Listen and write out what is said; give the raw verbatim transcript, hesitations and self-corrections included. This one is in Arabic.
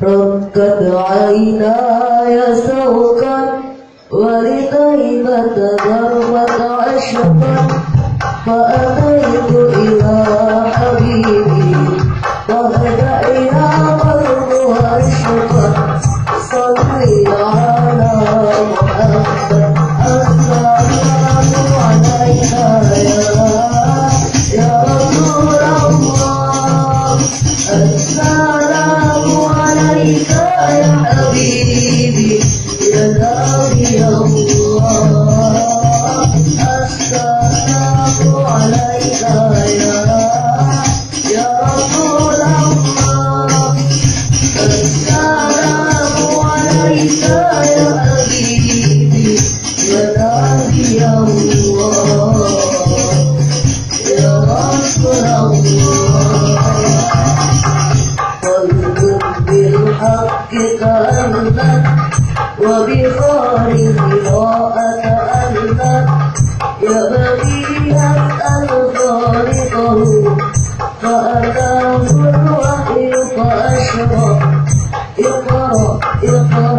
ركت عيناي سوقا ولطيبة ضربت عشقا فأتيت إلى حبيبي فهدأ يا قلبها عشقا صلي على محمد السلام عليك يا رسول الله السلام عليك يا حبيبي يا نبي الله السلام عليك يا يا رسول الله السلام عليك يا حبيبي يا نبي الله يا رسول الله قلب بالحق تألت وبخارج راء تألت يا بديع الخالقه فأتاه الوحي فأشرق اقرأ اقرأ